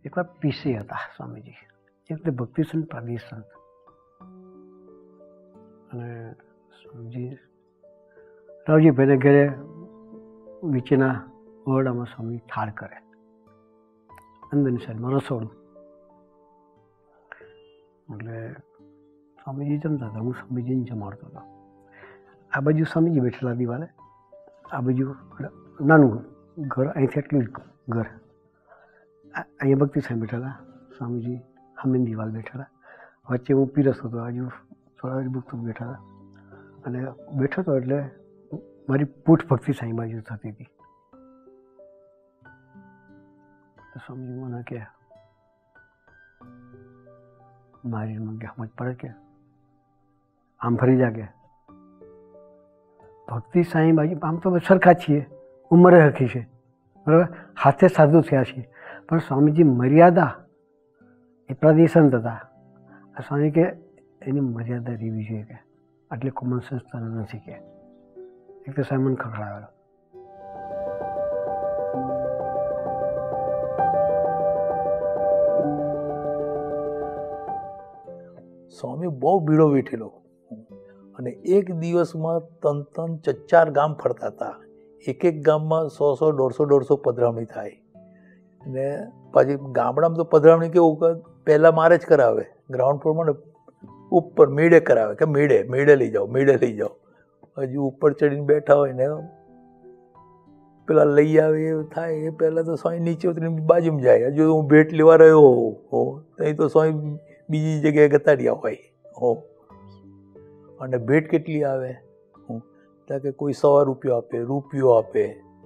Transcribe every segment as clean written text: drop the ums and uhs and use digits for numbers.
એકવાર પીસે હતા સ્વામીજી, એટલે ભક્તિ સંત પ્રાદેશ સંત. અને સ્વામીજી રાવજીભાઈને ઘરે નીચેના ઓરડામાં સ્વામી થાળ કરે, અંદરની સાઈડમાં રસોડું. એટલે સ્વામીજી જમતા હતા, હું સ્વામીજીને જમાડતો હતો. આ બાજુ સ્વામીજી બેઠેલા દિવાલે, આ બાજુ નાનું ઘર, અહીંથી એટલું જ ઘર. અહીંયા ભક્તિ સાહેબ બેઠેલા, સ્વામીજી સામે દિવાલ બેઠેલા, વચ્ચે હું પીરસતો હતો, આજુ થોડા ભક્તો બેઠેલા. અને બેઠો હતો એટલે મારી પૂઠ ભક્તિ સાંઈ બાજુ થતી હતી. તો સ્વામીજી મને કે મારી મને કે સમજ પડે કે આમ ફરી જા, કે ભક્તિ સાંઈ બાજુ આમ તો સરખા છીએ, ઉંમરે હરખી છે, બરાબર, હાથે સાધુ થયા છીએ, પણ સ્વામીજી મર્યાદા એ પ્રાદેશંત હતા. આ સ્વામી કે એની મર્યાદા રહેવી જોઈએ, કે આટલી કોમન સેન્સ તને નથી. કે એક તો સાહેબ મને ખખડાવેલો. સ્વામી બહુ ભીડો વેઠેલો અને એક દિવસમાં 3-4 ગામ ફરતા હતા. એક ગામમાં 100-150 પધરામણી થાય. ને પછી ગામડામાં તો પધરામણી કેવું કે પહેલાં મારે જ કરાવે, ગ્રાઉન્ડ ફ્લોરમાં ને ઉપર મેળે કરાવે, કે મેળે લઈ જાઓ, મેળે લઈ જાઓ. હજુ ઉપર ચડીને બેઠા હોય ને પેલા લઈ આવે એ થાય, એ પહેલાં તો સ્વામી નીચે ઉતરીને બાજુમાં જાય. હજુ હું ભેટ લેવા રહ્યો હોઉં અહીં તો સ્વામી બીજી જગ્યાએ ગતાડ્યા હોય હો. અને ભેટ કેટલી આવે? ત્યાં કે કોઈ 100 રૂપિયા આપે, રૂપિયો આપે,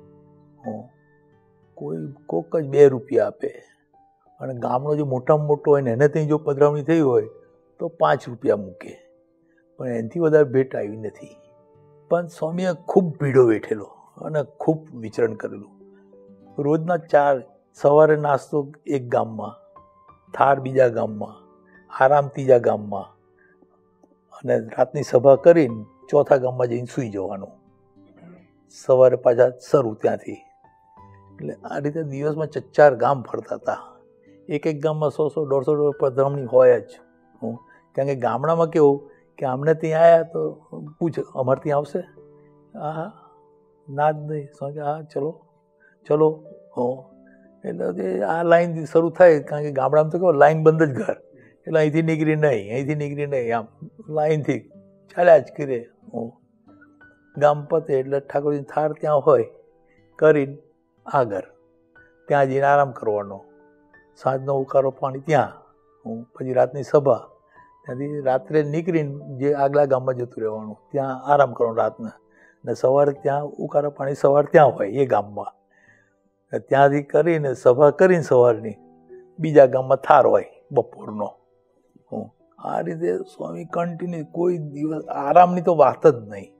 કોઈ કોક જ 2 રૂપિયા આપે. અને ગામનો જે મોટામાં મોટો હોય ને એને ત્યાં જો પધરામણી થઈ હોય તો 5 રૂપિયા મૂકે, પણ એનાથી વધારે ભેટ આવી નથી. પણ સ્વામીએ ખૂબ ભીડો વેઠેલો અને ખૂબ વિચરણ કરેલું. રોજના 4 સવારે નાસ્તો એક ગામમાં, થાળ બીજા ગામમાં, આરામ ત્રીજા ગામમાં, અને રાતની સભા કરીને ચોથા ગામમાં જઈને સૂઈ જવાનું. સવારે પાછા શરૂ ત્યાંથી. એટલે આ રીતે દિવસમાં 4 ગામ ફરતા હતા. એક ગામમાં 100-150 પધરામણી હોય જ. કારણ કે ગામડામાં કેવું કે આમને ત્યાં આવ્યા તો પૂછે અમારે ત્યાં આવશે? હા, ના જ નહીં. શું કે હા ચલો ચલો. એટલે આ લાઈનથી શરૂ થાય, કારણ કે ગામડામાં તો કેવું લાઈન બંધ જ ઘર, એટલે અહીંથી નીકળી નહીં, આમ લાઈનથી ચાલ્યા જ કરે. ગામ પતે એટલે ઠાકોરજી થાળ ત્યાં હોય કરીને આગળ ત્યાં જઈને આરામ કરવાનો. સાંજનો ઉકાળો પાણી ત્યાં, પછી રાતની સભા, ત્યાંથી રાત્રે નીકળીને જે આગલા ગામમાં જતું રહેવાનું, ત્યાં આરામ કરવાનો રાતના. ને સવારે ત્યાં ઉકાળો પાણી સવારે ત્યાં હોય એ ગામમાં, ત્યાંથી કરીને સભા કરીને સવારની બીજા ગામમાં થાર હોય બપોરનો. આ રીતે સ્વામી કન્ટિન્યુ, કોઈ દિવસ આરામની તો વાત જ નહીં.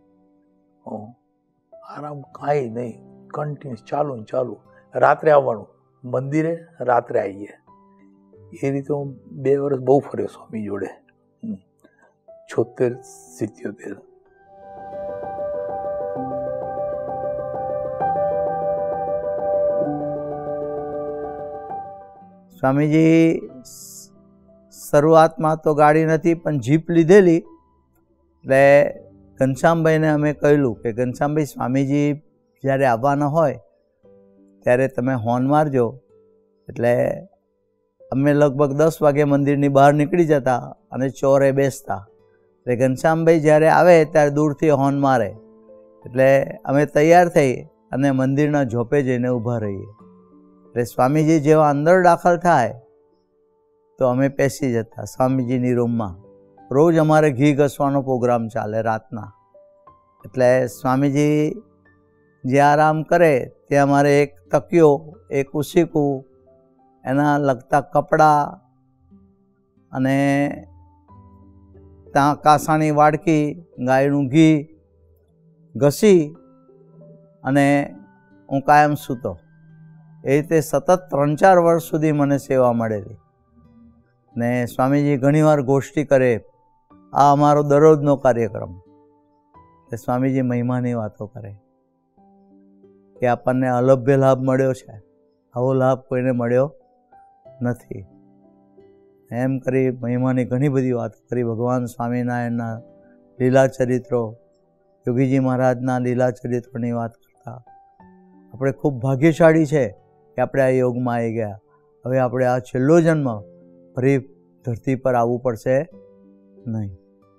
આરામ કાંઈ નહીં, કન્ટિન્યુઅસ ચાલુ ને ચાલુ. રાત્રે આવવાનું મંદિરે, રાત્રે આવીએ. એ રીતે હું 2 વર્ષ બહુ ફર્યો સ્વામી જોડે, 76-77. સ્વામીજી શરૂઆતમાં તો ગાડી નથી પણ જીપ લીધેલી. એટલે ઘનશ્યામભાઈને અમે કહેલું કે ઘનશ્યામભાઈ, સ્વામીજી જ્યારે આવવાના હોય ત્યારે તમે હોર્ન મારજો. એટલે અમે લગભગ 10 વાગે મંદિરની બહાર નીકળી જતા અને ચોરે બેસતા. એટલે ઘનશ્યામભાઈ જ્યારે આવે ત્યારે દૂરથી હોર્ન મારે એટલે અમે તૈયાર થઈ અને મંદિરના ઝોપે જઈને ઊભા રહીએ. એટલે સ્વામીજી જેવા અંદર દાખલ થાય તો અમે પેસી જતા સ્વામીજીની રૂમમાં. રોજ અમારે ઘી ઘસવાનો પ્રોગ્રામ ચાલે રાતના. એટલે સ્વામીજી જે આરામ કરે ત્યાં અમારે એક તકિયો, એક ઉસીકું, એના લગતા કપડાં અને ત્યાં કાસાની વાડકી, ગાયનું ઘી ઘસી અને હું કાયમ સૂતો. એ રીતે સતત 3-4 વર્ષ સુધી મને સેવા મળેલી. ને સ્વામીજી ઘણીવાર ગોષ્ઠી કરે, આ અમારો દરરોજનો કાર્યક્રમ. એટલે સ્વામીજી મહિમાની વાતો કરે કે આપણને અલભ્ય લાભ મળ્યો છે, આવો લાભ કોઈને મળ્યો નથી. એમ કરી મહિમાની ઘણી બધી વાત કરી. ભગવાન સ્વામિનારાયણના લીલા ચરિત્રો, યોગીજી મહારાજના લીલા ચરિત્રોની વાત કરતા. આપણે ખૂબ ભાગ્યશાળી છે કે આપણે આ યોગમાં આવી ગયા. હવે આપણે આ છેલ્લો જન્મ ફરી ધરતી પર આવવું પડશે નહીં.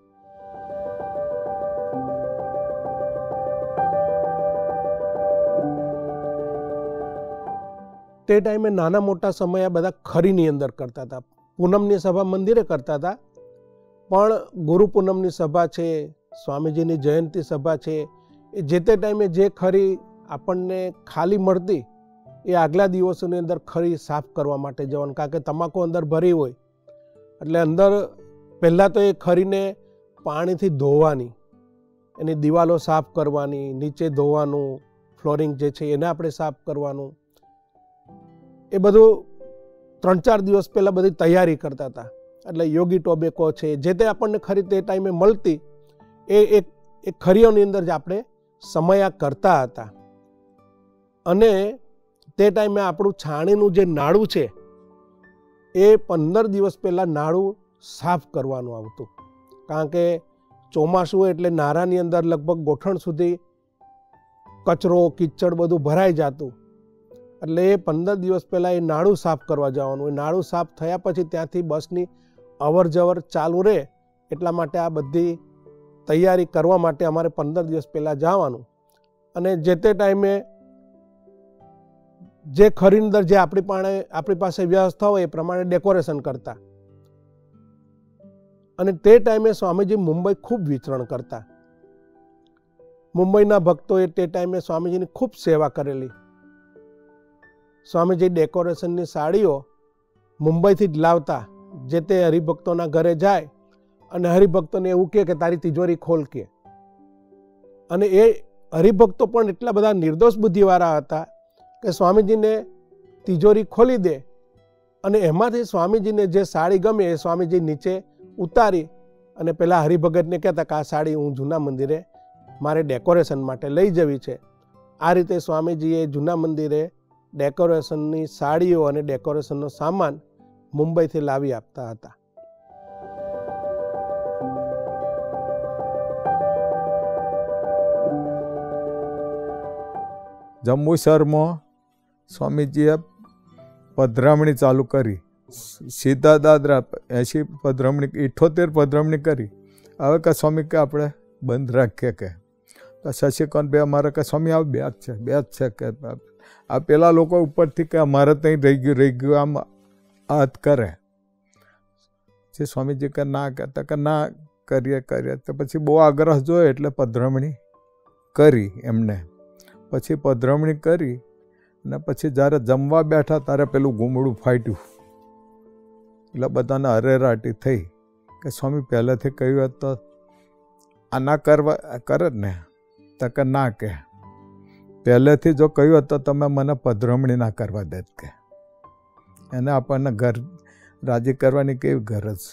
તે ટાઈમે નાના મોટા સમય આ બધા ખરીની અંદર કરતા હતા. પૂનમની સભા મંદિરે કરતા હતા, પણ ગુરુ પૂનમની સભા છે, સ્વામીજીની જયંતિ સભા છે, એ જે તે ટાઈમે જે ખરી આપણને ખાલી મળતી એ આગલા દિવસોની અંદર ખરી સાફ કરવા માટે જવાનું. કારણ કે તમાકુ અંદર ભરી હોય એટલે અંદર પહેલાં તો એ ખરીને પાણીથી ધોવાની, એની દિવાલો સાફ કરવાની, નીચે ધોવાનું, ફ્લોરિંગ જે છે એને આપણે સાફ કરવાનું. એ બધું 3-4 દિવસ પહેલાં બધી તૈયારી કરતા હતા. એટલે યોગી ટોબેકો છે, જે તે આપણને ખરી તે ટાઈમે મળતી એ ખરીઓની અંદર જ આપણે સમયા કરતા હતા. અને તે ટાઈમે આપણું છાણીનું જે નાળું છે એ 15 દિવસ પહેલાં નાળું સાફ કરવાનું આવતું. કારણ કે ચોમાસું એટલે નારાની અંદર લગભગ ગોઠણ સુધી કચરો કીચડ બધું ભરાઈ જતું. એટલે એ 15 દિવસ પહેલાં એ નાળું સાફ કરવા જવાનું. એ નાળું સાફ થયા પછી ત્યાંથી બસની અવર જવર ચાલુ રહે એટલા માટે આ બધી તૈયારી કરવા માટે અમારે 15 દિવસ પહેલાં જવાનું. અને જે તે ટાઈમે જે ખરીની અંદર જે આપણી પાસે વ્યવસ્થા હોય એ પ્રમાણે ડેકોરેશન કરતા. અને તે ટાઈમે સ્વામીજી મુંબઈ ખૂબ વિચરણ કરતા. મુંબઈના ભક્તોએ તે ટાઈમે સ્વામીજીની ખૂબ સેવા કરેલી. સ્વામીજી ડેકોરેશનની સાડીઓ મુંબઈથી જ લાવતા. જે તે હરિભક્તોના ઘરે જાય અને હરિભક્તોને એવું કહે કે તારી તિજોરી ખોલ કે. અને એ હરિભક્તો પણ એટલા બધા નિર્દોષ બુદ્ધિવાળા હતા કે સ્વામીજીને તિજોરી ખોલી દે અને એમાંથી સ્વામીજીને જે સાડી ગમે એ સ્વામીજી નીચે ઉતારી અને પેલા હરિભગતને કહેતા કે આ સાડી હું જૂના મંદિરે મારે ડેકોરેશન માટે લઈ જવી છે. આ રીતે સ્વામીજીએ જૂના મંદિરે ડેકોરેશનની સાડીઓ અને ડેકોરેશનનો સામાન મુંબઈથી લાવી આપતા હતા. જંબુસરમાં સ્વામીજીએ પધરામણી ચાલુ કરી. સીધા દાદરા 80 પધરામણી 78 પધરામણી કરી. હવે કે સ્વામી કે આપણે બંધ રાખીએ કે તો શશિકાંત બે અમારે કે સ્વામી આ બે જ છે કે આ પેલા લોકો ઉપરથી કે અમારે ત્યાં રહી ગયું આમ હાથ કરે જે સ્વામીજી કે ના કહેતા કે ના કરીએ તો પછી બહુ આગ્રહ જોયો એટલે પધરામણી કરી એમને. પછી પધરામણી કરી અને પછી જ્યારે જમવા બેઠા ત્યારે પેલું ગુમડું ફાટ્યું એટલે બધાને હરેરાટી થઈ કે સ્વામી પહેલેથી કહ્યું હતું તો આ ના કરવા કરે જ ને તો કે ના કે પહેલેથી જો કહ્યું હતું તમે મને પધરામણી ના કરવા દેત કે એને આપણને ઘર રાજી કરવાની કેવી ગરજ.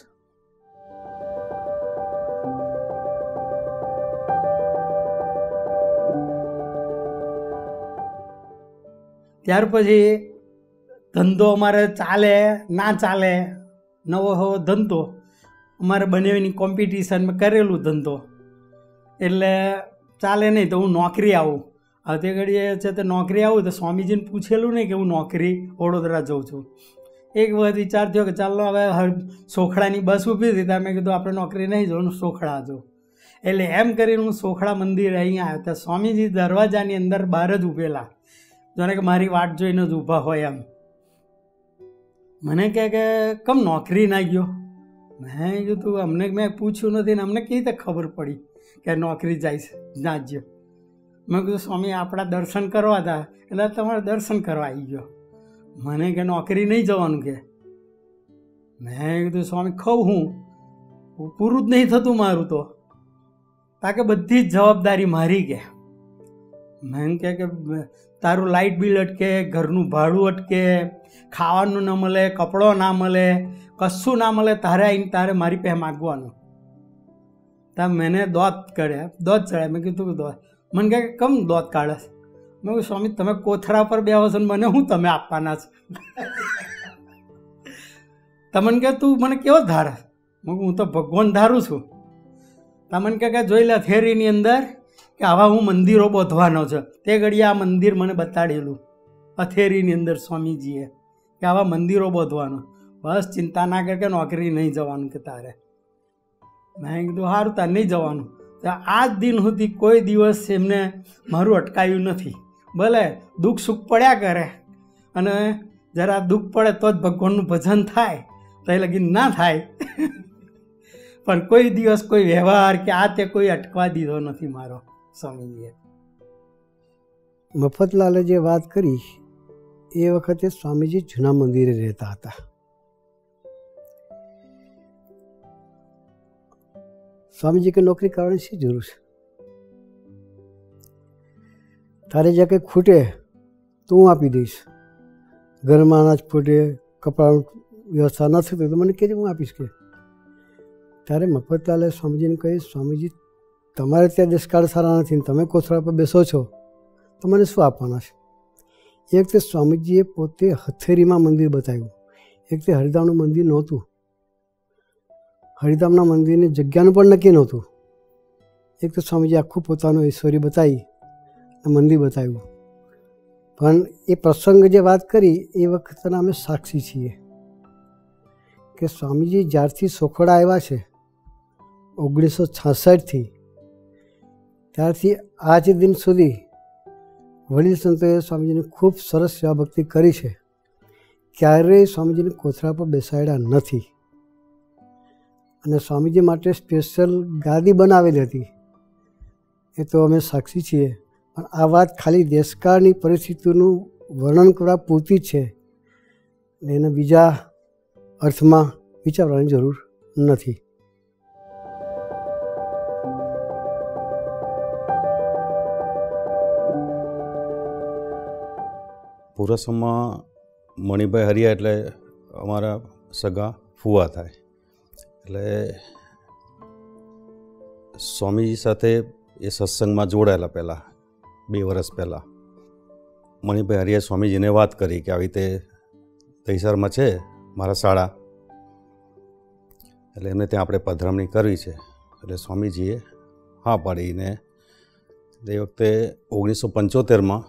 ત્યાર પછી ધંધો અમારે ચાલે ના ચાલે, નવો ધંધો અમારે બંનેની કોમ્પિટિશન મેં કરેલું ધંધો એટલે ચાલે નહીં તો હું નોકરી આવું. હવે તે ઘડીએ છે તે નોકરી આવું તો સ્વામીજીને પૂછેલું નહીં કે હું નોકરી વડોદરા જાઉં છું. એક વખત વિચાર થયો કે ચાલો હવે સોખડાની બસ ઊભી હતી ત્યાં મેં કીધું આપણે નોકરી નહીં જવું, સોખડા જવું. એટલે એમ કરીને હું સોખડા મંદિરે અહીંયા આવ્યો. ત્યાં સ્વામીજી દરવાજાની અંદર બહાર જ ઊભેલા, જાણે કે મારી વાટ જોઈને જ ઊભા હોય એમ. મને કહે કે કમ નોકરી ના ગયો? મેં કીધું અમને મેં પૂછ્યું નથી ને અમને કેવી રીતે ખબર પડી કે નોકરી જાય છે ના ગયો? મેં કીધું સ્વામી આપણા દર્શન કરવા હતા એટલે તમારે દર્શન કરવા આવી ગયો. મને કે નોકરી નહીં જવાનું કે. મેં કીધું સ્વામી ખઉં હું પૂરું જ નહીં થતું મારું તો, તાકે બધી જ જવાબદારી મારી કે. મેં કહે કે તારું લાઇટ બિલ અટકે, ઘરનું ભાડું અટકે, ખાવાનું ન મળે, કપડો ના મળે, કશું ના મળે, તારે આવીને તારે મારી પાસે માગવાનું. ત્યાં મેને દોત ચડ્યા. મેં કીધું દોત. મને કહે કમ દોત કાઢે? મેં કહ્યું સ્વામી તમે કોથરા પર બેહો છો ને મને હું તમે આપવાના છો? તમને કે તું મને કેવો ધારે? હું તો ભગવાન ધારું છું. તમને કે જોઈ લે થેરીની અંદર કે આવા હું મંદિરો બાંધવાનો છે. તે ઘડીએ આ મંદિર મને બતાડેલું અથેરીની અંદર સ્વામીજીએ કે આવા મંદિરો બાંધવાનો. બસ ચિંતા ના કર કે નોકરી નહીં જવાનું કે તારે. મેં કીધું સારું તાર નહીં જવાનું. તો આજ દિન સુધી કોઈ દિવસ એમને મારું અટકાયું નથી. ભલે દુઃખ સુખ પડ્યા કરે અને જરા દુઃખ પડે તો જ ભગવાનનું ભજન થાય, તો એ લગીન ના થાય. પણ કોઈ દિવસ કોઈ વ્યવહાર કે આ તે કોઈ અટકવા દીધો નથી મારો સ્વામીજીએ. મફતલાલે જે વાત કરી એ વખતે સ્વામીજી જૂના મંદિરે રહેતા હતા. સ્વામીજી કે નોકરી કરવાની શી જરૂર છે? તારે જ્યાં કંઈ ખૂટે તો હું આપી દઈશ. ઘરમાં અનાજ ખૂટે, કપડાં વ્યવસ્થા ન થતી તો મને કહેજે, હું આપીશ. કે ત્યારે મફતલાલે સ્વામીજીને કહ્યું, સ્વામીજી તમારે ત્યાં દેશકાળ સારા નથી, તમે કોથળા પર બેસો છો તો મને શું આપવાના છે? એક વખતે સ્વામીજીએ પોતે હથેરીમાં મંદિર બતાવ્યું. એક વખતે હરિધામનું મંદિર નહોતું, હરિધામના મંદિરની જગ્યાનું પણ નક્કી નહોતું. એક તો સ્વામીજી આખું પોતાનું ઐશ્વર્ય બતાવી, મંદિર બતાવ્યું. પણ એ પ્રસંગ જે વાત કરી એ વખતના અમે સાક્ષી છીએ કે સ્વામીજી જ્યારથી સોખડા આવ્યા છે 1966થી, ત્યારથી આજ દિન સુધી વડીલ સંતોએ સ્વામીજીને ખૂબ સરસ સેવા ભક્તિ કરી છે. ક્યારેય સ્વામીજીને કોથળા પર બેસાડ્યા નથી. અને સ્વામીજી માટે સ્પેશિયલ ગાદી બનાવેલી હતી, એ તો અમે સાક્ષી છીએ. પણ આ વાત ખાલી દેશકાળની પરિસ્થિતિનું વર્ણન કરવા પૂરતી જ છે, એને બીજા અર્થમાં વિચારવાની જરૂર નથી. પુરસમમાં મણિભાઈ હરિયા એટલે અમારા સગા ફુવા થાય. એટલે સ્વામીજી સાથે એ સત્સંગમાં જોડાયેલા પહેલાં 2 વર્ષ પહેલાં મણિભાઈ હરિયા સ્વામીજીને વાત કરી કે આવી રીતે દહીસરમાં છે મારા શાળા, એટલે એમને ત્યાં આપણે પધરામણી કરવી છે. એટલે સ્વામીજીએ હા પાડીને એ વખતે 1975માં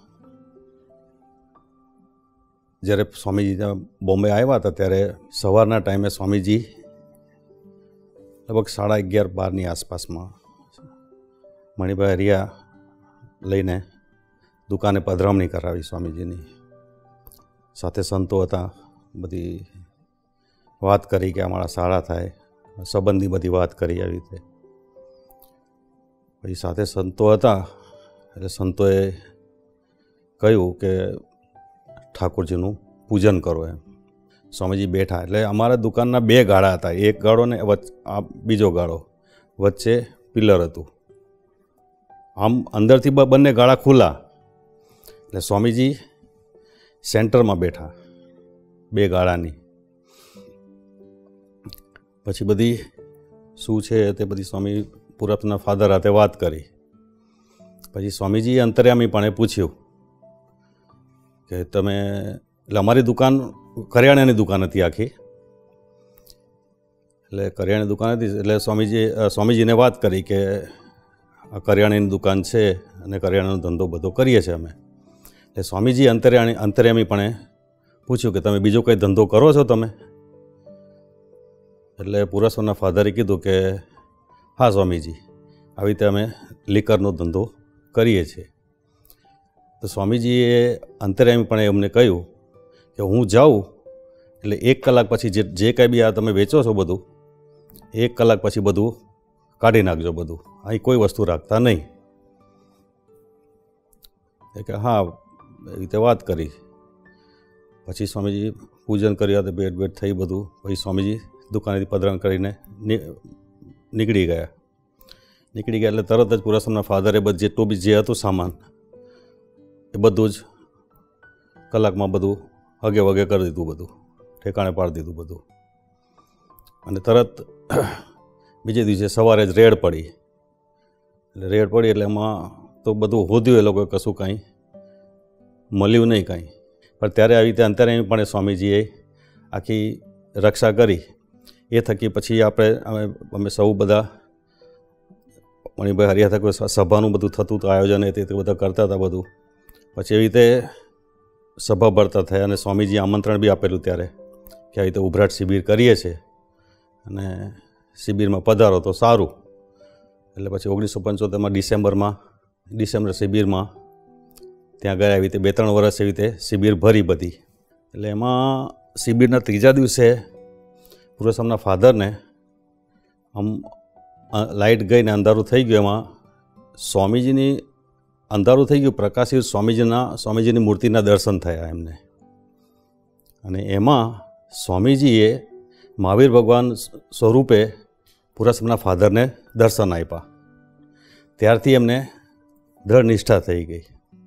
જ્યારે સ્વામીજી બોમ્બે આવ્યા હતા ત્યારે સવારના ટાઈમે સ્વામીજી લગભગ 11:30-12ની આસપાસમાં મણિભાઈ હરિયા લઈને દુકાને પધરામણી કરાવી સ્વામીજીની. સાથે સંતો હતા, બધી વાત કરી કે અમારા સારા થાય, સંબંધી બધી વાત કરી આવી રીતે. પછી સાથે સંતો હતા એટલે સંતોએ કહ્યું કે ઠાકોરજીનું પૂજન કરો એમ. સ્વામીજી બેઠા એટલે અમારા દુકાનના 2 ગાળા હતા, એક ગાળો ને બીજો ગાળો, વચ્ચે પિલર હતું. આમ અંદરથી બંને ગાળા ખુલ્લા, એટલે સ્વામીજી સેન્ટરમાં બેઠા 2 ગાળાની. પછી બધી શું છે તે બધી સ્વામી પૂરબના ફાધર હાથે વાત કરી. પછી સ્વામીજીએ અંતર્યામીપણે પૂછ્યું કે તમે, એટલે અમારી દુકાન કરિયાણાની દુકાન હતી આખી, એટલે કરિયાણાની દુકાન હતી એટલે સ્વામીજીને વાત કરી કે આ કરિયાણાની દુકાન છે અને કરિયાણાનો ધંધો બધો કરીએ છીએ અમે. એટલે સ્વામીજી અંતર્યામીપણે પૂછ્યું કે તમે બીજો કંઈ ધંધો કરો છો તમે? એટલે પુરસ્વરના ફાધરે કીધું કે હા સ્વામીજી, આવી રીતે અમે લીકરનો ધંધો કરીએ છીએ. તો સ્વામીજીએ અંતર્યામીપણે અમને કહ્યું કે હું જાઉં એટલે 1 કલાક પછી જે કાંઈ બી આ તમે વેચો છો બધું 1 કલાક પછી બધું કાઢી નાખજો, બધું અહીં કોઈ વસ્તુ રાખતા નહીં. એ કે હા, એવી રીતે વાત કરી. પછી સ્વામીજી પૂજન કર્યા તો ભેટ થઈ બધું. પછી સ્વામીજી દુકાનેથી પધરામણી કરીને નીકળી ગયા એટલે તરત જ પુરસમના ફાધરે જેટલું બી જે હતું સામાન એ બધું જ કલાકમાં બધું હગે વગે કરી દીધું, બધું ઠેકાણે પાડી દીધું બધું. અને તરત બીજે દિવસે સવારે જ રેડ પડી. એટલે એમાં તો બધું હોદ્યું, એ લોકોએ કશું કાંઈ મળ્યું નહીં કાંઈ. પણ ત્યારે આવી રીતે અંતર્યામી પણ સ્વામીજીએ આખી રક્ષા કરી. એ થકી પછી અમે સૌ બધા મણિભાઈ હરિયા થકી સભાનું બધું થતું હતું, આયોજન એ તે બધા કરતા હતા બધું. પછી એવી રીતે સભા ભરતા થયા અને સ્વામીજી આમંત્રણ બી આપેલું ત્યારે કે આવી રીતે ઉભરાટ શિબિર કરીએ છીએ અને શિબિરમાં પધારો તો સારું. એટલે પછી 1975 ડિસેમ્બર શિબિરમાં ત્યાં ગયા. એવી રીતે 2-3 વર્ષ એવી રીતે શિબિર ભરી બધી. એટલે એમાં શિબિરના 3જા દિવસે પૂર્વસમના ફાધરને આમ લાઇટ ગઈને અંધારું થઈ ગયું. એમાં સ્વામીજીની અંધારું થઈ ગયું, પ્રકાશિત સ્વામીજીની મૂર્તિના દર્શન થયા એમને. અને એમાં સ્વામીજીએ મહાવીર ભગવાન સ્વરૂપે પૂર્વસમના ફાધરને દર્શન આપ્યા. ત્યારથી એમને દ્રઢ નિષ્ઠા થઈ ગઈ.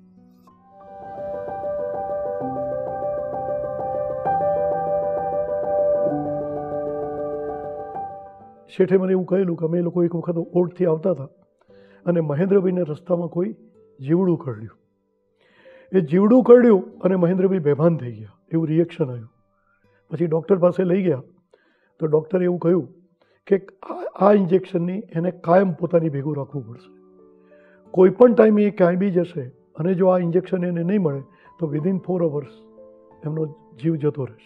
શેઠે મને એવું કહેલું કે અમે લોકો એક વખત ઓટથી આવતા હતા અને મહેન્દ્રભાઈને રસ્તામાં કોઈ જીવડું કરડ્યું. એ જીવડું કરડ્યું અને મહેન્દ્રભાઈ બેભાન થઈ ગયા, એવું રિએક્શન આવ્યું. પછી ડૉક્ટર પાસે લઈ ગયા તો ડૉક્ટરે એવું કહ્યું કે આ ઇન્જેક્શનની એને કાયમ પોતાની ભેગું રાખવું પડશે. કોઈ પણ ટાઈમે એ ક્યાંય બી જશે અને જો આ ઇન્જેક્શન એને નહીં મળે તો વિધિન 4 અવર્સ એમનો જીવ જતો રહેશે.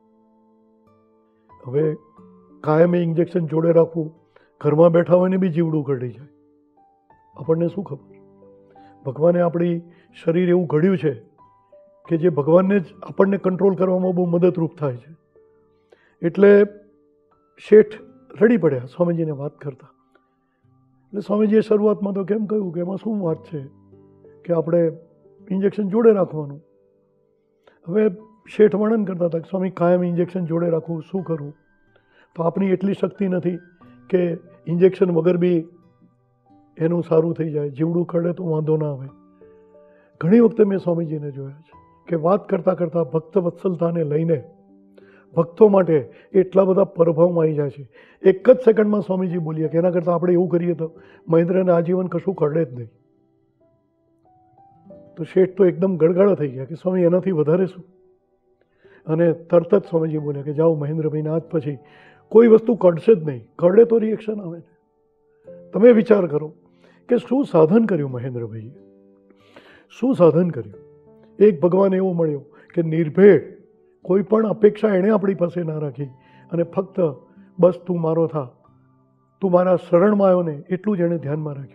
હવે કાયમ એ ઇન્જેક્શન જોડે રાખવું, ઘરમાં બેઠા હોય ને બી જીવડું કરડી જાય, આપણને શું ખબર? ભગવાને આપણી શરીર એવું ઘડ્યું છે કે જે ભગવાનને જ આપણને કંટ્રોલ કરવામાં બહુ મદદરૂપ થાય છે. એટલે શેઠ રડી પડ્યા સ્વામીજીને વાત કરતા. એટલે સ્વામીજીએ શરૂઆતમાં તો કેમ કહ્યું કે એમાં શું વાત છે કે આપણે ઇન્જેક્શન જોડે રાખવાનું. હવે શેઠ વર્ણન કરતા હતા કે સ્વામી કાયમ ઇન્જેક્શન જોડે રાખવું, શું કરવું? તો આપણી એટલી શક્તિ નથી કે ઇન્જેક્શન વગર બી એનું સારું થઈ જાય. જીવડું કરડે તો વાંધો ના આવે. ઘણી વખતે મેં સ્વામીજીને જોયા છે કે વાત કરતાં કરતાં ભક્ત વત્સલતાને લઈને ભક્તો માટે એટલા બધા પ્રભાવમાં આવી જાય છે. એક જ સેકન્ડમાં સ્વામીજી બોલ્યા કે એના કરતાં આપણે એવું કરીએ તો મહેન્દ્રને આજીવન કશું કરડે જ નહીં. તો શેઠ તો એકદમ ગળગાળા થઈ ગયા કે સ્વામી એનાથી વધારે શું? અને તરત જ સ્વામીજી બોલ્યા કે જાઓ મહેન્દ્રભાઈને આજ પછી કોઈ વસ્તુ કરડશે જ નહીં. કરડે તો રિએક્શન આવે ને. તમે વિચાર કરો કે શું સાધન કર્યું મહેન્દ્રભાઈએ, શું સાધન કર્યું. એક ભગવાન એવો મળ્યો કે નિર્ભેળ, કોઈ પણ અપેક્ષા એણે આપણી પાસે ના રાખી અને ફક્ત બસ તું મારો થા, તું મારા શરણમાં આવ્યો ને એટલું જ એણે ધ્યાનમાં રાખ્યું.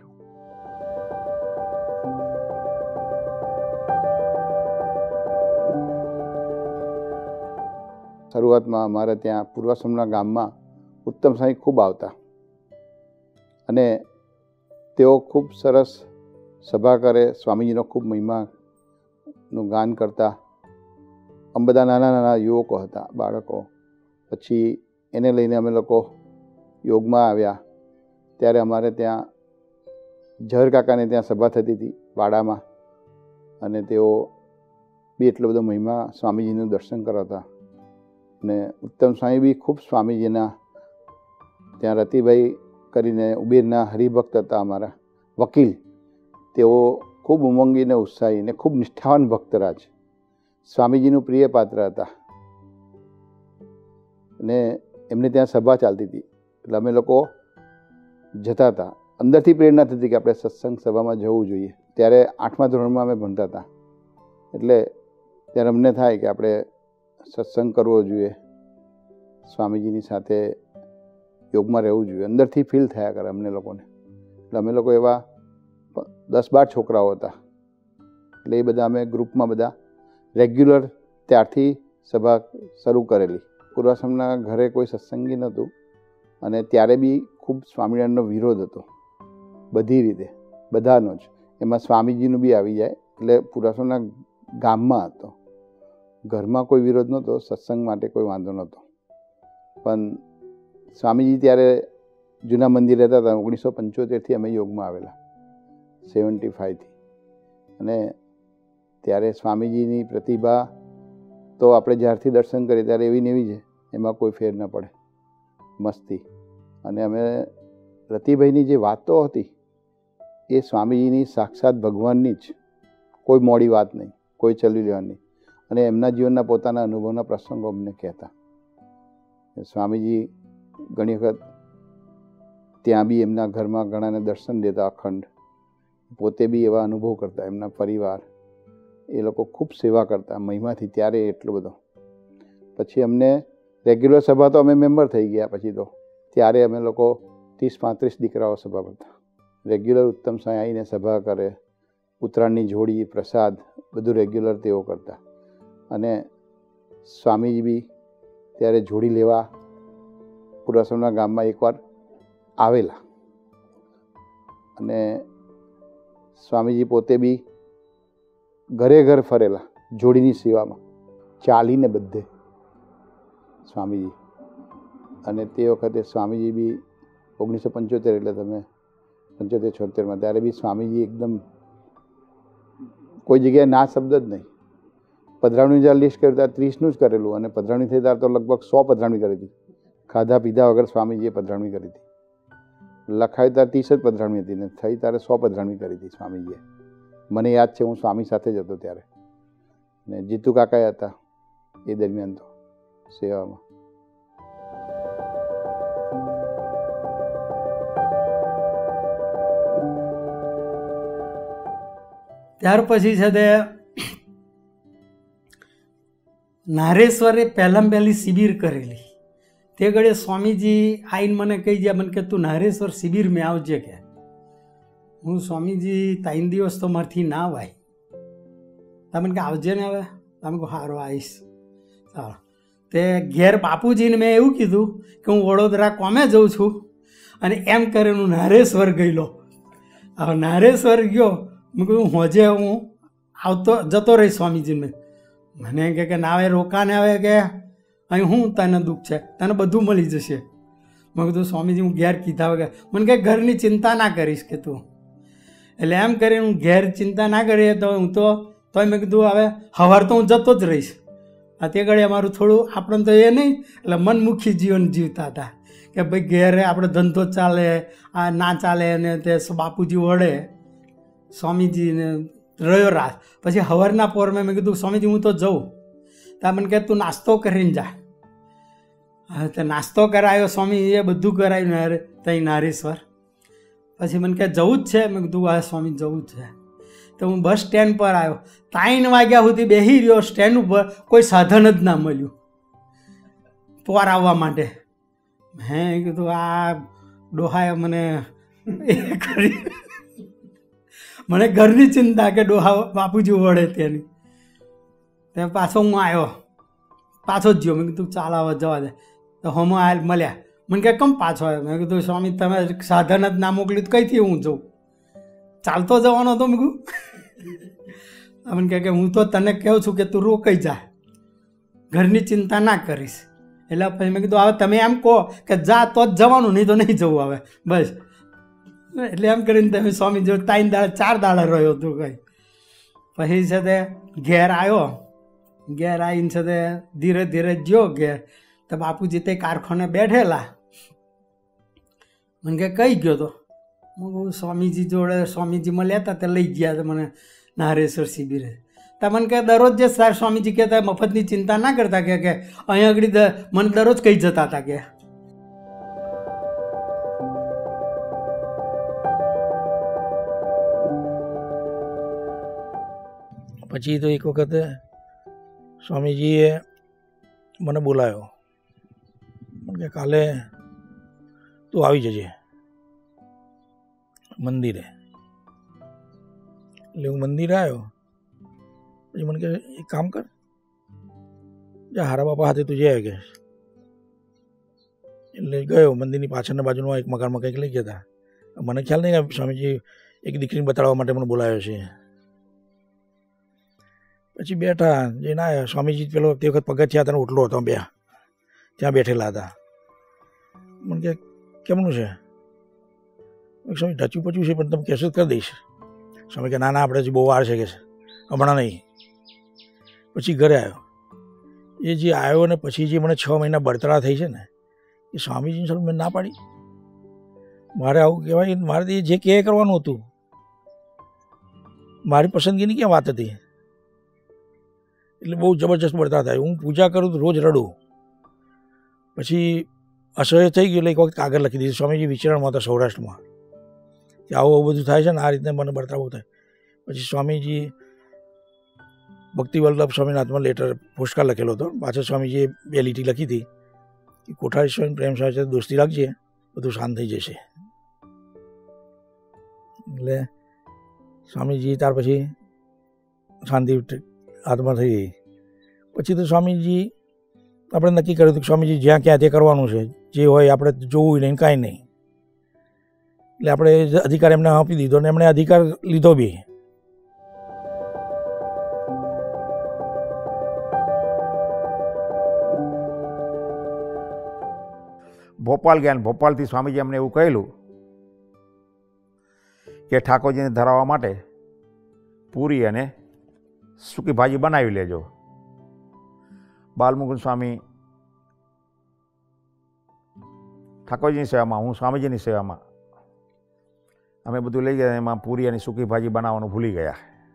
શરૂઆતમાં અમારે ત્યાં પૂર્વાશ્રમના ગામમાં ઉત્તમ સ્વામી ખૂબ આવતા અને તેઓ ખૂબ સરસ સભા કરે, સ્વામીજીનો ખૂબ મહિમાનું ગાન કરતા. અમે બધા નાના નાના યુવકો હતા, બાળકો. પછી એને લઈને અમે લોકો યોગમાં આવ્યા. ત્યારે અમારે ત્યાં ઝર કાકાને ત્યાં સભા થતી હતી વાડામાં અને તેઓ બી એટલો બધો મહિમા સ્વામીજીનું દર્શન કરાવતા. અને ઉત્તમ સ્વામી બી ખૂબ સ્વામીજીના ત્યાં રતિભાઈ કરીને ઉબેરના હરિભક્ત હતા અમારા વકીલ. તેઓ ખૂબ ઉમંગી ને ઉત્સાહી ને ખૂબ નિષ્ઠાવાન ભક્તરાજ, સ્વામીજીનું પ્રિય પાત્ર હતા. અને એમને ત્યાં સભા ચાલતી હતી એટલે અમે લોકો જતા હતા. અંદરથી પ્રેરણા થતી કે આપણે સત્સંગ સભામાં જવું જોઈએ. ત્યારે 8મા ધોરણમાં અમે ભણતા હતા એટલે ત્યારે અમને થાય કે આપણે સત્સંગ કરવો જોઈએ, સ્વામીજીની સાથે યોગમાં રહેવું જોઈએ. અંદરથી ફીલ થયા કરે અમને લોકોને. એટલે અમે લોકો એવા 10-12 છોકરાઓ હતા. એટલે એ બધા અમે ગ્રુપમાં બધા રેગ્યુલર ત્યારથી સભા શરૂ કરેલી. પૂર્વાશ્રમના ઘરે કોઈ સત્સંગી નહોતું અને ત્યારે બી ખૂબ સ્વામિનારાયણનો વિરોધ હતો બધી રીતે, બધાનો જ. એમાં સ્વામીજીનું બી આવી જાય એટલે પૂર્વાશ્રમના ગામમાં હતો. ઘરમાં કોઈ વિરોધ નહોતો, સત્સંગ માટે કોઈ વાંધો નહોતો. પણ સ્વામીજી ત્યારે જૂના મંદિર રહેતા હતા. 1975થી અમે યોગમાં આવેલા, 75થી. અને ત્યારે સ્વામીજીની પ્રતિભા તો આપણે જ્યારથી દર્શન કરીએ ત્યારે એવી ને એવી છે, એમાં કોઈ ફેર ન પડે, મસ્તી. અને અમે રતિભાઈની જે વાતો હતી એ સ્વામીજીની સાક્ષાત ભગવાનની જ, કોઈ મોડી વાત નહીં, કોઈ ચલી લેવાની. અને એમના જીવનના પોતાના અનુભવના પ્રસંગો અમને કહેતા. સ્વામીજી ઘણી વખત ત્યાં બી એમના ઘરમાં ઘણાને દર્શન દેતા અખંડ, પોતે બી એવા અનુભવ કરતા, એમના પરિવાર એ લોકો ખૂબ સેવા કરતા મહિમાથી ત્યારે એટલો બધો. પછી અમને રેગ્યુલર સભા તો અમે મેમ્બર થઈ ગયા પછી તો, ત્યારે અમે લોકો 30-35 દીકરાઓ સભા કરતા. રેગ્યુલર ઉત્તમ સાંઈ આવીને સભા કરે, ઉત્તરાયણની જોડી, પ્રસાદ બધું રેગ્યુલર તેઓ કરતા. અને સ્વામીજી બી ત્યારે જોડી લેવા પુરાસમના ગામમાં એકવાર આવેલા. અને સ્વામીજી પોતે બી ઘરે ઘર ફરેલા જોડીની સેવામાં, ચાલીને બધે સ્વામીજી. અને તે વખતે સ્વામીજી બી 1975 એટલે તમે 75-76માં ત્યારે બી સ્વામીજી એકદમ કોઈ જગ્યાએ ના શબ્દ જ નહીં. પધરાવણી જ્યારે લિસ્ટ કર્યું ત્યારે 30નું જ કરેલું, અને પધરાવણી થઈ ત્યારે તો લગભગ 100 પધરાવણી કરી હતી. ખાધા પીધા વગર સ્વામીજીએ પધરાવણી કરી હતી. લખાયું ત્યારે 30 જ પધરાવણી હતી ને થઈ ત્યારે 100 પધરાવણી કરી હતી સ્વામીજીએ. મને યાદ છે, હું સ્વામી સાથે જ હતો ત્યારે, ને જીતુ કાકા હતા એ દરમિયાન તો સેવામાં. ત્યાર પછી છે તે નારેશ્વરે પહેલાં પહેલી શિબિર કરેલી. તે ઘડીએ સ્વામીજી આવીને મને કહી ગયા, મને કે તું નારેશ્વર શિબિર મેં આવજે કે. હું સ્વામીજી 3 દિવસ તો મારથી ના આવાય. તમે કે આવજે ને હવે. તમે કહો સારું આવીશ. ચાલો તે ઘેર બાપુજીને મેં એવું કીધું કે હું વડોદરા કોમે જઉં છું, અને એમ કરીને હું નારેશ્વર ગયેલો. હવે નારેશ્વર ગયો, મેં કહ્યું હોજે હું આવતો જતો રહીશ સ્વામીજીને. મને કે ના આવે રોકાને આવે કે અહીં હું તને દુઃખ છે, તને બધું મળી જશે. મેં કીધું સ્વામીજી હું ઘેર કીધા વગર. મને કે ઘરની ચિંતા ના કરીશ કે તું. એટલે એમ કરીને હું ઘેર ચિંતા ના કરીએ તો હું તોય મેં કીધું હવે સવાર તો હું જતો જ રહીશ. આ તે ઘડી અમારું થોડું આપણને તો એ નહીં, એટલે મનમુખી જીવન જીવતા હતા કે ભાઈ ઘેરે આપણે ધંધો ચાલે, આ ના ચાલે, અને તે બાપુજી વડે સ્વામીજીને રહ્યો રાત. પછી સવારના પોરમાં મેં કીધું સ્વામીજી હું તો જઉં. ત્યાં મને કહે તું નાસ્તો કરીને જા. હા તો નાસ્તો કરાયો સ્વામીજીએ, બધું કરાવ્યું ત્યાં નારેશ્વર. પછી મને કહે જવું જ છે. મેં કીધું હા સ્વામી જવું જ છે. તો હું બસ સ્ટેન્ડ પર આવ્યો. 3 વાગ્યા સુધી બેસી રહ્યો સ્ટેન્ડ ઉપર, કોઈ સાધન જ ના મળ્યું પોર આવવા માટે. મેં કીધું આ ડોહાએ મને એ કરી, મને ઘરની ચિંતા કે ડોહા બાપુજી વળે તેની. તે પાછો હું આવ્યો, પાછો જ ગયો. મેં કીધું ચાલ હવે જવા દે. તો હમો આ મળ્યા. મને કહે કેમ પાછો આવ્યો? મેં કીધું સ્વામી તમે સાધન જ ના મોકલ્યું તો કઈથી હું જઉં? ચાલતો જવાનો હતો. મેં કીધું મને કહે કે હું તો તને કહું છું કે તું રોકાઈ જા, ઘરની ચિંતા ના કરીશ. એટલે પછી મેં કીધું હવે તમે એમ કહો કે જા તો જ જવાનું, નહીં તો નહીં જવું હવે બસ. એટલે એમ કરીને તમે સ્વામી જો 3 દાડા 4 દાડા રહ્યો હતો કંઈ. પછી છે તે ઘેર આવ્યો. ઘેર આવીને છે તે ધીરે ધીરે ગયો ઘેર. તો બાપુજી તે કારખાને બેઠેલા. મને કે કઈ ગયો તો? હું સ્વામીજી જોડે, સ્વામીજી મળ્યા હતા તે લઈ ગયા હતા મને નારેશ્વર શિબિરે. તો મને કહે દરરોજ જે સાર સ્વામીજી કહેતા મફતની ચિંતા ના કરતા કે અહીંયા આગળ મને દરરોજ કહી જતા હતા કે. પછી તો એક વખતે સ્વામીજીએ મને બોલાવ્યો. મને કે કાલે તું આવી જજે મંદિરે. એટલે હું મંદિરે આવ્યો. પછી મને કહે એક કામ કર, જા હારા બાપા હાથે તું જઈ કે. એટલે ગયો. મંદિરની પાછળના બાજુમાં એક મકાનમાં કંઈક લઈ ગયા હતા. મને ખ્યાલ નહીં કે સ્વામીજી એક દીકરીને બતાડવા માટે મને બોલાવ્યો છે. પછી બેઠા, જઈને આવ્યા. સ્વામીજી પેલો તે વખત પગથિયા હતા, ઓટલો હતો, બે ત્યાં બેઠેલા હતા. મને કે કેમનું છે? સ્વામી ઢચું પચ્યું છે પણ તમે કહેશો કરી દઈશ. સ્વામી કે ના ના આપણે હજી બહુ વાર છે કે હમણાં નહીં. પછી ઘરે આવ્યો. એ જે આવ્યો ને પછી જે મને 6 મહિના બળતરા થઈ છે ને, એ સ્વામીજીને સારું મેં ના પાડી. મારે આવું કહેવાય, મારે જે કહે કરવાનું હતું, મારી પસંદગીની ક્યાં વાત હતી. એટલે બહુ જબરજસ્ત બળતરા થાય. હું પૂજા કરું તો રોજ રડું. પછી અસહ્ય થઈ ગયું એટલે એક વખત કાગળ લખી દીધું, સ્વામીજી વિચરણમાં હતા સૌરાષ્ટ્રમાં, કે આવું આવું બધું થાય છે ને આ રીતે મને બળતરાવ થાય. પછી સ્વામીજી ભક્તિ વલ્લભ સ્વામિનાથમાં લેટર પોસ્ટકાર્ડ લખેલો હતો. પાછળ સ્વામીજીએ 2 લીટી લખી હતી કે કોઠારી સ્વામી પ્રેમ સાથે દોસ્તી રાખજે, બધું શાંત થઈ જશે. એટલે સ્વામીજી ત્યાર પછી શાંતિ હાથમાં થઈ ગઈ. પછી તો સ્વામીજી આપણે નક્કી કર્યું હતું કે સ્વામીજી જ્યાં ક્યાં તે કરવાનું છે, જે હોય આપણે જોવું નહીં, કાંઈ નહીં. એટલે આપણે અધિકાર એમને આપી દીધો અને એમણે અધિકાર લીધો બી. ભોપાલ ગયા, ભોપાલથી સ્વામીજી અમને એવું કહેલું કે ઠાકોરજીને ધરાવવા માટે પૂરી અને સૂકી ભાજી બનાવી લેજો. બાલમુકુંદ સ્વામી ઠાકોરજીની સેવામાં, હું સ્વામીજીની સેવામાં, અમે બધું લઈ ગયા. એમાં પૂરી અને સૂકી ભાજી બનાવવાનું ભૂલી ગયા.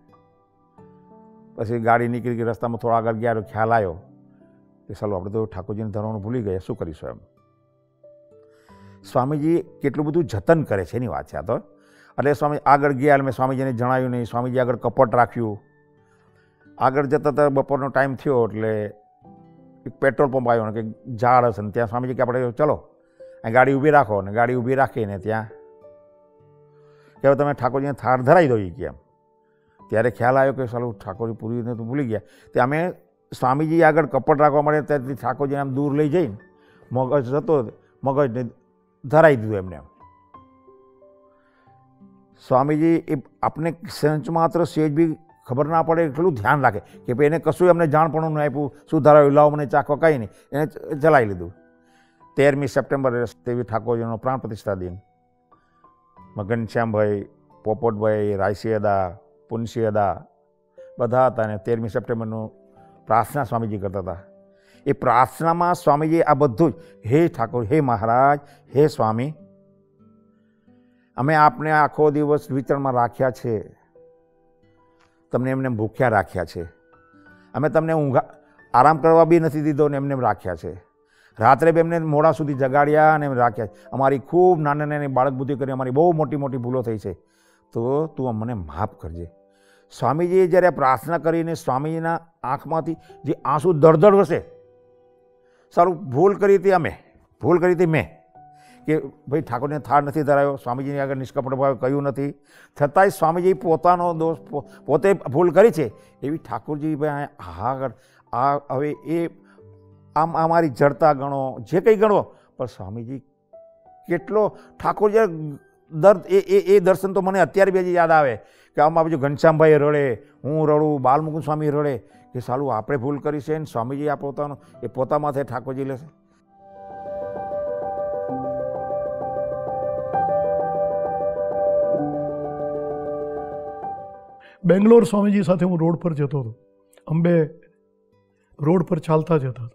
પછી ગાડી નીકળી ગઈ, રસ્તામાં થોડા આગળ ગયા તો ખ્યાલ આવ્યો કે ચાલો આપણે તો ઠાકોરજીને ધરવાનું ભૂલી ગયા, શું કરીશું એમ. સ્વામીજી કેટલું બધું જતન કરે છે એની વાત છે આ તો. એટલે સ્વામી આગળ ગયા, મેં સ્વામીજીને જણાવ્યું નહીં. સ્વામીજી આગળ કપટ રાખ્યું. આગળ જતા હતા, બપોરનો ટાઈમ થયો એટલે એક પેટ્રોલ પંપ આવ્યો ને કે ઝાડ હશે ને ત્યાં સ્વામીજી કે આપણે ચલો અહીં ગાડી ઊભી રાખો. ને ગાડી ઊભી રાખીને ત્યાં કે હવે તમે ઠાકોરજીને થાળ ધરાવી દો કે એમ. ત્યારે ખ્યાલ આવ્યો કે ચાલો ઠાકોરજી પૂરીને તો ભૂલી ગયા. તે અમે સ્વામીજી આગળ કપટ રાખવા મળે ત્યારથી ઠાકોરજીને આમ દૂર લઈ જઈને મગજ હતો, મગજને ધરાવી દીધું એમને. સ્વામીજી એ આપણે સંચ માત્ર સેજ બી ખબર ના પડે એટલું ધ્યાન રાખે કે ભાઈ એને કશું એમને જાણપણું નહીં આપ્યું, શું ધરાવ્યું, લાવો મને ચાખવા કંઈ નહીં, એને ચલાવી લીધું. 13મી સપ્ટેમ્બરે દેવી ઠાકોરજીનો પ્રાણ પ્રતિષ્ઠા દિન. ઘનશ્યામભાઈ, પોપટભાઈ, રાયસિયાદા, પુનસિયાદા બધા હતા. અને 13મી સપ્ટેમ્બરનું પ્રાર્થના સ્વામીજી કરતા હતા. એ પ્રાર્થનામાં સ્વામીજી આ બધું જ, હે ઠાકોર, હે મહારાજ, હે સ્વામી, અમે આપને આખો દિવસ વિચરણમાં રાખ્યા છે, તમને એમને ભૂખ્યા રાખ્યા છે, અમે તમને આરામ કરવા બી નથી દીધો ને એમને રાખ્યા છે, રાત્રે બી એમને મોડા સુધી જગાડ્યા અને રાખ્યા છે. અમારી ખૂબ નાની નાની બાળક બુદ્ધિ કરી અમારી બહુ મોટી મોટી ભૂલો થઈ છે, તો તું અમને માફ કરજે. સ્વામીજીએ જ્યારે પ્રાર્થના કરીને સ્વામીજીના આંખમાંથી જે આંસુ દળદળ વસે, સારું ભૂલ કરી હતી, અમે ભૂલ કરી હતી મેં કે ભાઈ ઠાકોરને થાળ નથી ધરાવ્યો, સ્વામીજીની આગળ નિષ્કપટ ભાવે કહ્યું નથી, છતાંય સ્વામીજી પોતાનો દોષ પોતે ભૂલ કરી છે એવી ઠાકોરજી ભાઈ આગળ આ હવે એ આમ અમારી જડતા ગણો, જે કંઈ ગણો, પણ સ્વામીજી કેટલો ઠાકોરજી દર્દ એ દર્શન તો મને અત્યારે બી યાદ આવે કે આમ આ બાજુ ઘનશ્યામભાઈ રડે, હું રડું, બાલમુકુંદ સ્વામી રડે કે સાલું આપણે ભૂલ કરી છે ને સ્વામીજી આ પોતાનું એ પોતા માથે ઠાકોરજી લેશે. બેંગ્લોર સ્વામીજી સાથે હું રોડ પર જતો હતો. અંબે રોડ પર ચાલતા જતા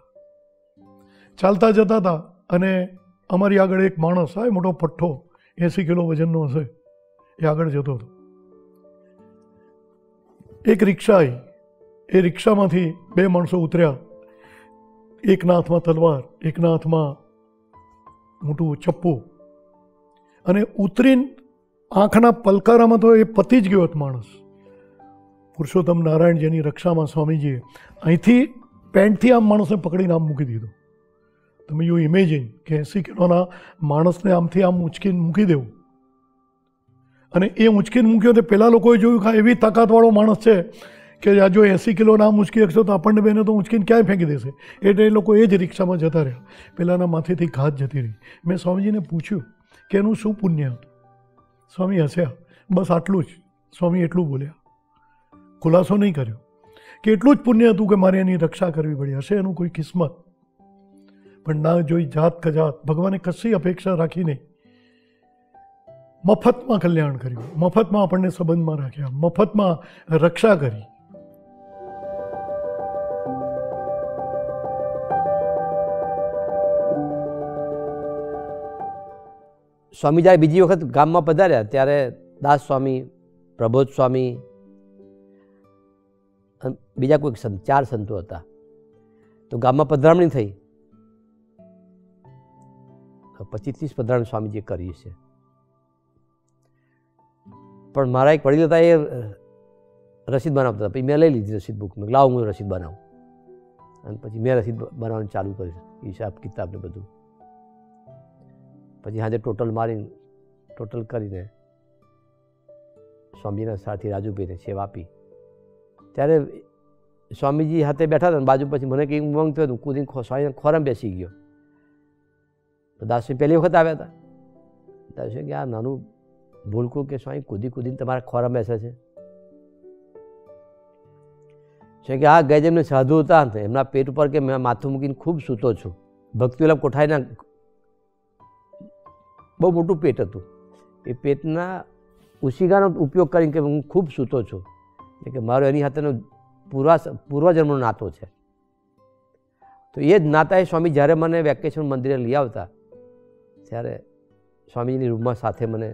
હતા અને અમારી આગળ એક માણસ, આ મોટો પઠ્ઠો 80 કિલો વજનનો હશે, એ આગળ જતો હતો. એક રિક્ષા આવી, એ રિક્ષામાંથી 2 માણસો ઉતર્યા. એકના હાથમાં તલવાર, એકના હાથમાં મોટું ચપ્પુ, અને ઉતરીને આંખના પલકારામાં તો એ પતી જ ગયો હતો માણસ. પુરુષોત્તમ નારાયણ જેની રક્ષામાં સ્વામીજીએ અહીંથી પેન્ટથી આમ માણસને પકડીને આમ મૂકી દીધો. તમે યુ ઇમેજિન કે 80 કિલોના માણસને આમથી આમ ઉંચકીને મૂકી દેવું. અને એ ઉંચકીને મૂક્યો તો પેલા લોકોએ જોયું કે એવી તાકાતવાળો માણસ છે કે આ જો 80 કિલો ના ઉંચકી શકશો તો આપણને બેને તો ઉંચકીને ક્યાંય ફેંકી દેશે. એટલે એ લોકો એ જ રિક્ષામાં જતા રહ્યા. પેલાના માથેથી ઘાત જતી રહી. મેં સ્વામીજીને પૂછ્યું કે એનું શું પુણ્ય હતું. સ્વામી હસ્યા, બસ આટલું જ. સ્વામી એટલું બોલ્યા, ખુલાસો નહીં કર્યો કે એટલું જ પુણ્ય હતું કે મારે એની રક્ષા કરવી પડી. હશે એનું કોઈ કિસ્મત, પણ ના જોઈ જાત કજાત. ભગવાને કશી અપેક્ષા રાખી નહીં. મફતમાં કલ્યાણ કર્યું, મફતમાં આપણને સંબંધમાં રાખ્યા, મફતમાં રક્ષા કરી. સ્વામી જ્યારે બીજી વખત ગામમાં પધાર્યા ત્યારે દાસ સ્વામી, પ્રબોધ સ્વામી, બીજા કોઈક સંત, 4 સંતો હતા. તો ગામમાં પધરામણી થઈ 25-30 પધરામણી સ્વામીજીએ કરી છે. પણ મારા એક વડીલ હતા, એ રસીદ બનાવતા હતા. પછી મેં લઈ લીધી રસીદ બુક. મેં લાવ હું રસીદ બનાવું, અને પછી મેં રસીદ બનાવવાનું ચાલુ કર્યું, હિસાબ કિતાબ ને બધું. પછી સાંજે ટોટલ કરીને સ્વામીજીના સાથી રાજુભાઈને સેવા આપી. ત્યારે સ્વામીજી હાથે બેઠા હતા, બાજુ પછી મને કંઈક ઉમંગ થયો, હું કૂદીને સ્વામીના ખોરામાં બેસી ગયો. તો દાસજી પહેલી વખત આવ્યા હતા. દાસજી કે આ નાનું ભૂલકું કે સ્વામી કૂદીને તમારા ખોરામાં બેસે છે. કે આ ગેજેમને સાધુ હતા ને, એમના પેટ ઉપર કે મેં માથું મૂકીને ખૂબ સૂતો છું. ભક્તિઓલા કોઠાઈના બહુ મોટું પેટ હતું. એ પેટના ઉશિકાનો ઉપયોગ કરીને કે હું ખૂબ સૂતો છું, એટલે કે મારો એની સાથેનો પૂર્વજન્મનો નાતો છે. તો એ જ નાતાએ સ્વામી જ્યારે મને વેકેશન મંદિરે લઈ આવતા, ત્યારે સ્વામીજીની રૂમમાં સાથે મને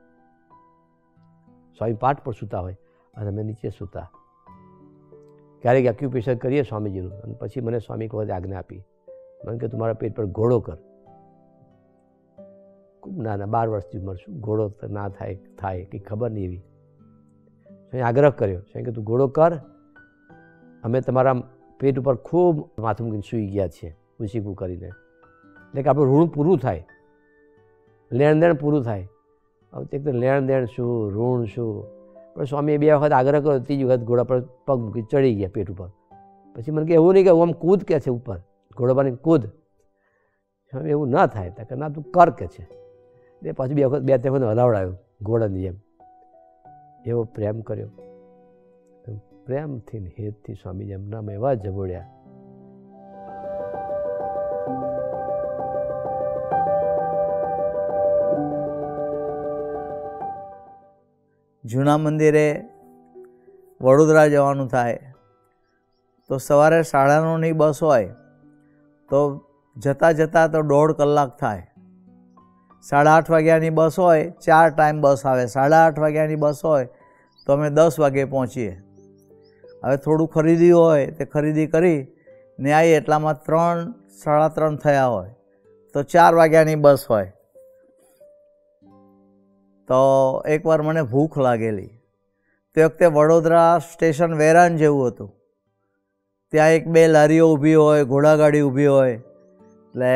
સ્વામી પાઠ પર સૂતા હોય અને અમે નીચે સૂતા. ક્યારેક એક્યુપ્રેશર કરીએ સ્વામીજીનું, અને પછી મને સ્વામી એક વખત આજ્ઞા આપી, મને કે તું મારા પેટ પર ઘોડો કર. ખૂબ નાના 12 વર્ષથી ઉંમર, શું ઘોડો ના થાય કંઈ ખબર નહીં એવી. સ્વામી આગ્રહ કર્યો, સ્વામી કે તું ઘોડો કર, અમે તમારા પેટ ઉપર ખૂબ માથું મૂકીને સૂઈ ગયા છીએ ઉશીકું કરીને, એટલે કે આપણું ઋણ પૂરું થાય, લેણ દેણ પૂરું થાય. હવે એક તો લેણ દેણ શું, ઋણ શું. પણ સ્વામીએ 2 વખત આગ્રહ કર્યો, ત્રીજી વખત ઘોડા પર પગ મૂકી ચડી ગયા પેટ ઉપર. પછી મને કે એવું નહીં કે હું આમ કૂદ કે છે ઉપર, ઘોડા પર કૂદ. સ્વામી એવું ના થાય, કે ના તું કર કે છે. એટલે પાછું 2 વખત હલાવડાયો ઘોડાની જેમ. એવો પ્રેમ કર્યો, પ્રેમથી હેતથી સ્વામીજી એમનામાં એવા જબોડ્યા. જૂના મંદિરે વડોદરા જવાનું થાય તો સવારે 9:30ની બસ હોય તો જતાં તો 1.5 કલાક થાય. 8:30 વાગ્યાની બસ હોય, 4 ટાઈમ બસ આવે. 8:30 વાગ્યાની બસ હોય તો અમે 10 વાગે પહોંચીએ. હવે થોડું ખરીદી હોય તે ખરીદી કરી ને આવીએ એટલામાં 3, 3:30 થયા હોય તો 4 વાગ્યાની બસ હોય. તો એકવાર મને ભૂખ લાગેલી. તે વખતે વડોદરા સ્ટેશન વેરાન જેવું હતું. ત્યાં 1-2 લારીઓ ઊભી હોય, ઘોડાગાડી ઊભી હોય. એટલે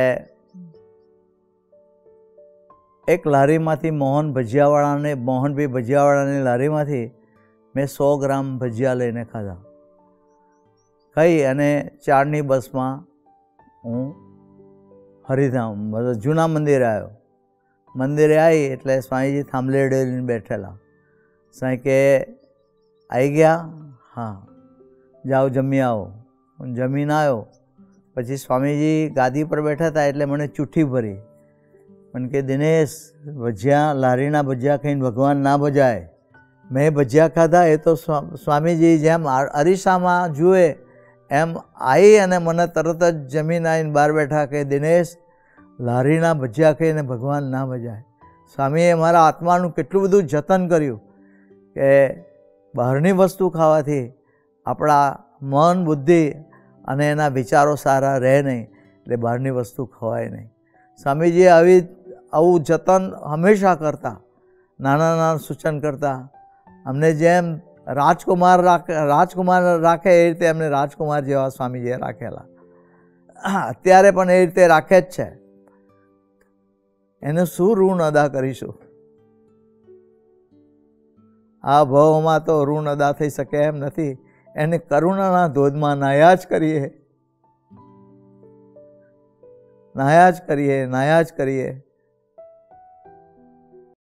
એક લારીમાંથી મોહનભાઈ ભજીયાવાળાની લારીમાંથી મેં 100 ગ્રામ ભજીયા લઈને ખાધા. ખાઈ અને 4ની બસમાં હું હરિધામ જૂના મંદિરે આવ્યો. મંદિરે આવી એટલે સ્વામીજી થાંભલે ડેરીને બેઠેલા. સ્વામી કે આવી ગયા? હા, જાઓ જમી આવો. હું જમીને આવ્યો. પછી સ્વામીજી ગાદી પર બેઠા હતા એટલે મને ચૂઠ્ઠી ભરી. મને કે દિનેશ, ભજીયા લારીના ભજીયા ખાઈને ભગવાન ના ભજાય. મેં ભજીયા ખાધા એ તો સ્વામીજી જેમ અરીસામાં જુએ એમ આવી અને મને તરત જ જમીન આવીને બહાર બેઠા કે દિનેશ, લારીના ભજીયા ખાઈને ભગવાન ના ભજાય. સ્વામીએ મારા આત્માનું કેટલું બધું જતન કર્યું કે બહારની વસ્તુ ખાવાથી આપણા મન, બુદ્ધિ અને એના વિચારો સારા રહે નહીં, એટલે બહારની વસ્તુ ખવાય નહીં. સ્વામીજીએ આવું જતન હંમેશા કરતા, નાના સૂચન કરતા. અમને જેમ રાજકુમાર રાખે એ રીતે એમને રાજકુમાર જેવા સ્વામીજીએ રાખેલા. અત્યારે પણ એ રીતે રાખે જ છે. એનું શું ઋણ અદા કરીશું? આ ભાવમાં તો ઋણ અદા થઈ શકે એમ નથી. એને કરુણાના ધોધમાં નાહ્યા જ કરીએ.